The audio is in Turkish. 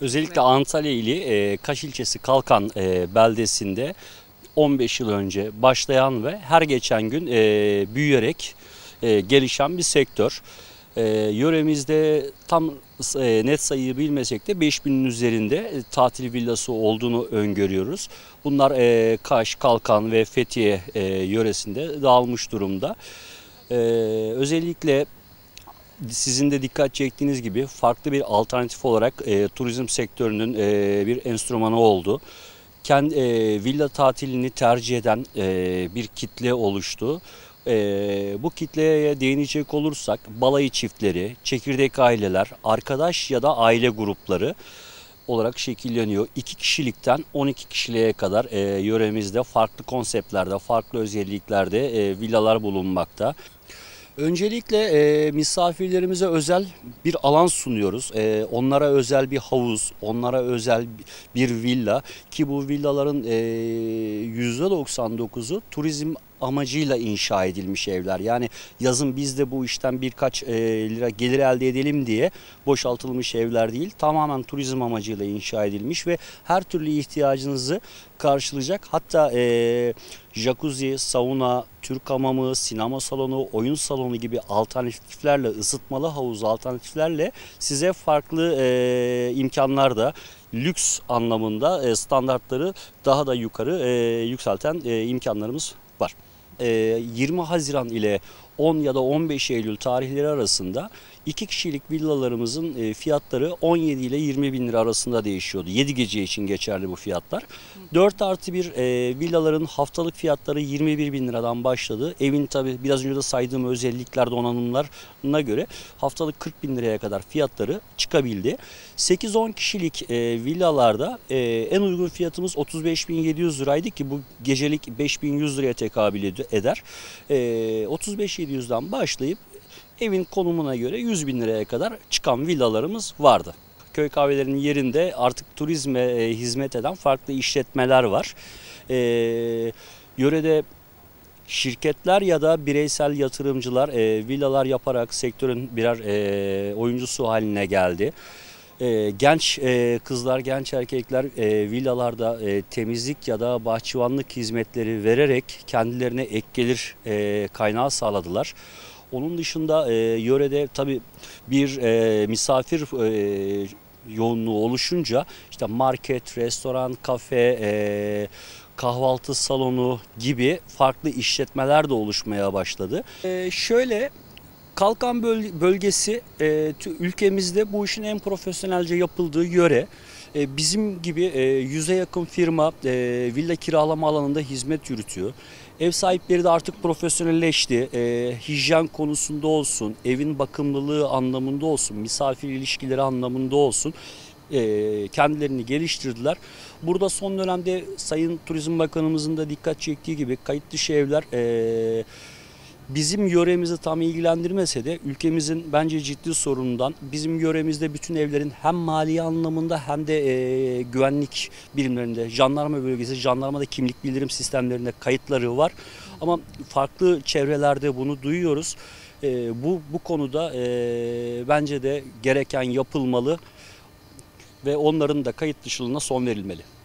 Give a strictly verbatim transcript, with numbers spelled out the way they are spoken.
Özellikle Antalya ili e, Kaş ilçesi Kalkan e, beldesinde on beş yıl önce başlayan ve her geçen gün e, büyüyerek e, gelişen bir sektör. E, yöremizde tam e, net sayıyı bilmesek de beş binin üzerinde e, tatil villası olduğunu öngörüyoruz. Bunlar e, Kaş, Kalkan ve Fethiye e, yöresinde dağılmış durumda. E, özellikle sizin de dikkat çektiğiniz gibi farklı bir alternatif olarak e, turizm sektörünün e, bir enstrümanı oldu. Kendi e, villa tatilini tercih eden e, bir kitle oluştu. E, bu kitleye değinecek olursak balayı çiftleri, çekirdek aileler, arkadaş ya da aile grupları olarak şekilleniyor. iki kişilikten on iki kişiliğe kadar e, yöremizde farklı konseptlerde, farklı özelliklerde e, villalar bulunmakta. Öncelikle e, misafirlerimize özel bir alan sunuyoruz. E, onlara özel bir havuz, onlara özel bir villa ki bu villaların e, yüzde doksan dokuzu turizm amacıyla inşa edilmiş evler. Yani yazın biz de bu işten birkaç e, lira gelir elde edelim diye boşaltılmış evler değil. Tamamen turizm amacıyla inşa edilmiş ve her türlü ihtiyacınızı karşılayacak. Hatta e, jacuzzi, sauna, Türk hamamı, sinema salonu, oyun salonu gibi alternatiflerle, ısıtmalı havuz alternatiflerle size farklı e, imkanlar da lüks anlamında e, standartları daha da yukarı e, yükselten e, imkanlarımız var. E, yirmi Haziran ile on ya da on beş Eylül tarihleri arasında iki kişilik villalarımızın e, fiyatları on yedi ile yirmi bin lira arasında değişiyordu. yedi gece için geçerli bu fiyatlar. dört artı bir e, villaların haftalık fiyatları yirmi bir bin liradan başladı. Evin tabi biraz önce de saydığım özellikler, donanımlarına göre haftalık kırk bin liraya kadar fiyatları çıkabildi. sekiz on kişilik e, villalarda e, en uygun fiyatımız otuz beş bin yedi yüz liraydı ki bu gecelik beş bin yüz liraya tekabül eder. E, otuz beş bin yedi yüzden başlayıp evin konumuna göre yüz bin liraya kadar çıkan villalarımız vardı. Köy kahvelerinin yerinde artık turizme e, hizmet eden farklı işletmeler var. E, yörede şirketler ya da bireysel yatırımcılar e, villalar yaparak sektörün birer e, oyuncusu haline geldi. E, genç e, kızlar, genç erkekler e, villalarda e, temizlik ya da bahçıvanlık hizmetleri vererek kendilerine ek gelir e, kaynağı sağladılar. Onun dışında e, yörede tabii bir e, misafir e, yoğunluğu oluşunca işte market, restoran, kafe, e, kahvaltı salonu gibi farklı işletmeler de oluşmaya başladı. E, şöyle Kalkan bölgesi e, ülkemizde bu işin en profesyonelce yapıldığı yöre. E, bizim gibi e, yüze yakın firma e, villa kiralama alanında hizmet yürütüyor. Ev sahipleri de artık profesyonelleşti. E, hijyen konusunda olsun, evin bakımlılığı anlamında olsun, misafir ilişkileri anlamında olsun e, kendilerini geliştirdiler. Burada son dönemde Sayın Turizm Bakanımızın da dikkat çektiği gibi kayıt dışı evler e, bizim yöremizi tam ilgilendirmese de ülkemizin bence ciddi sorunundan bizim yöremizde bütün evlerin hem mali anlamında hem de e, güvenlik birimlerinde, jandarma bölgesi, jandarmada kimlik bildirim sistemlerinde kayıtları var. Ama farklı çevrelerde bunu duyuyoruz. E, bu bu konuda e, bence de gereken yapılmalı ve onların da kayıt dışılığına son verilmeli.